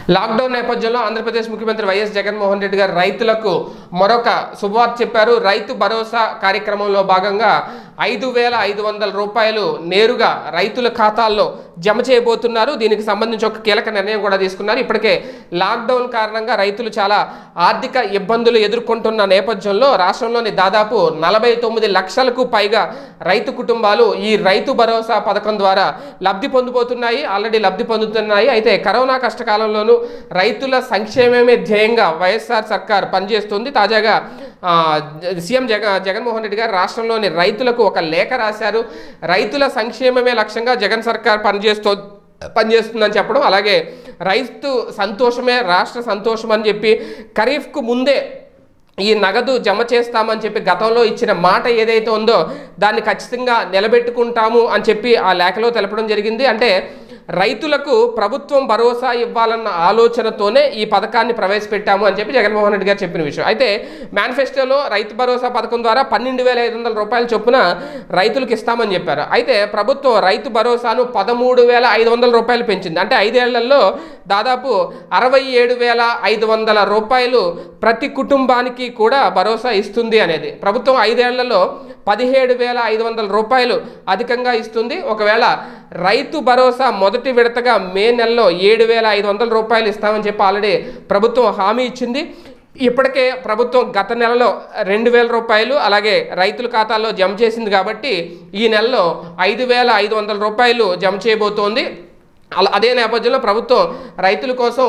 Lockdown నేపథ్యంలో ఆంధ్రప్రదేశ్ ముఖ్యమంత్రి YS Jaganmohan Reddy గారు రైతులకు మరొక శుభవార్త చెప్పారు. రైతు భరోసా కార్యక్రమంలో భాగంగా 5,500 రూపాయలు నేరుగా రైతుల ఖాతాల్లో జమ చేయబోతున్నారు. దీనికి సంబంధించి ఒక కీలక నిర్ణయం కూడా తీసుకున్నారు. ఇప్పటికే లాక్డౌన్ కారణంగా రైతులు చాలా ఆర్థిక ఇబ్బందులు ఎదుర్కొంటున్న నేపథ్యంలో రాష్ట్రంలోని దాదాపు 49 లక్షలకు పైగా రైతు కుటుంబాలు ఈ రైతు భరోసా పథకం ద్వారా లబ్ధి పొందబోతున్నాయి, ఆల్రెడీ లబ్ధి పొందుతున్నాయి. అయితే కరోనా కష్టకాలంలోనూ రైతుల సంక్షేమమే ధ్యేయంగా వైఎస్ఆర్ సర్కార్ పనిచేస్తుంది. తాజాగా సీఎం జగన్మోహన్ రెడ్డి గారు రాష్ట్రంలోని రైతులకు ఒక లేఖ రాశారు. రైతుల సంక్షేమమే లక్ష్యంగా జగన్ సర్కార్ పనిచేస్తుందని చెప్పడం, అలాగే రైతు సంతోషమే రాష్ట్ర సంతోషం అని చెప్పి ఖరీఫ్కు ముందే ఈ నగదు జమ చేస్తామని చెప్పి గతంలో ఇచ్చిన మాట ఏదైతే ఉందో దాన్ని ఖచ్చితంగా నిలబెట్టుకుంటాము అని చెప్పి ఆ లేఖలో తెలపడం జరిగింది. అంటే రైతులకు ప్రభుత్వం భరోసా ఇవ్వాలన్న ఆలోచనతోనే ఈ పథకాన్ని ప్రవేశపెట్టాము అని చెప్పి జగన్మోహన్ రెడ్డి గారు చెప్పిన విషయం. అయితే మేనిఫెస్టోలో రైతు భరోసా పథకం ద్వారా 12,500 రూపాయల చొప్పున రైతులకు ఇస్తామని చెప్పారు. అయితే ప్రభుత్వం రైతు భరోసాను 13,500 రూపాయలు పెంచింది. అంటే 5 ఏళ్లలో దాదాపు 67,500 రూపాయలు ప్రతి కుటుంబానికి కూడా భరోసా ఇస్తుంది అనేది. ప్రభుత్వం 5 ఏళ్లలో 17,500 రూపాయలు అధికంగా ఇస్తుంది. ఒకవేళ రైతు భరోసా మొదటి విడతగా మే నెలలో 7,500 రూపాయలు ఇస్తామని చెప్పి ఆల్రెడీ ప్రభుత్వం హామీ ఇచ్చింది. ఇప్పటికే ప్రభుత్వం గత నెలలో 2,000 రూపాయలు అలాగే రైతుల ఖాతాల్లో జమ చేసింది కాబట్టి ఈ నెలలో 5,500 రూపాయలు జమ చేయబోతోంది. అదే నేపథ్యంలో ప్రభుత్వం రైతుల కోసం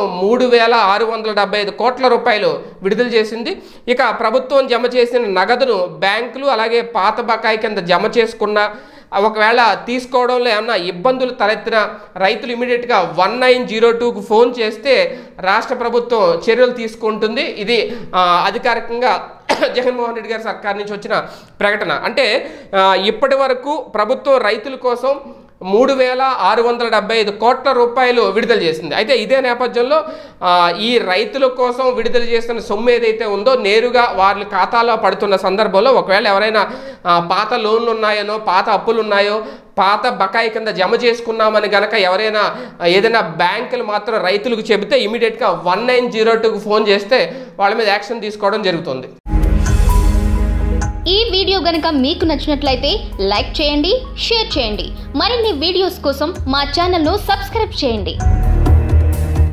3,675 కోట్ల రూపాయలు విడుదల చేసింది. ఇక ప్రభుత్వం జమ చేసిన నగదును బ్యాంకులు అలాగే పాత బకాయి కింద జమ చేసుకున్న ఒకవేళ తీసుకోవడంలో ఏమన్నా ఇబ్బందులు తలెత్తిన రైతులు ఇమీడియట్గా 1902కు ఫోన్ చేస్తే రాష్ట్ర ప్రభుత్వం చర్యలు తీసుకుంటుంది. ఇది అధికారికంగా జగన్మోహన్ రెడ్డి గారి సర్కార్ నుంచి వచ్చిన ప్రకటన. అంటే ఇప్పటి వరకు ప్రభుత్వం రైతుల కోసం 3,675 కోట్ల రూపాయలు విడుదల చేసింది. అయితే ఇదే నేపథ్యంలో ఈ రైతుల కోసం విడుదల చేస్తున్న సొమ్ము ఏదైతే ఉందో నేరుగా వాళ్ళ ఖాతాలో పడుతున్న సందర్భంలో ఒకవేళ ఎవరైనా పాత లోన్లు ఉన్నాయనో పాత అప్పులు ఉన్నాయో పాత బకాయి కింద జమ చేసుకున్నామని గనక ఎవరైనా ఏదైనా బ్యాంకులు మాత్రం రైతులకు చెబితే ఇమీడియట్గా 1902కు ఫోన్ చేస్తే వాళ్ళ మీద యాక్షన్ తీసుకోవడం జరుగుతుంది. ఈ వీడియో గనుక మీకు నచ్చినట్లయితే లైక్ చేయండి, షేర్ చేయండి. మరిన్ని వీడియోస్ కోసం మా ఛానల్ను సబ్స్క్రైబ్ చేయండి.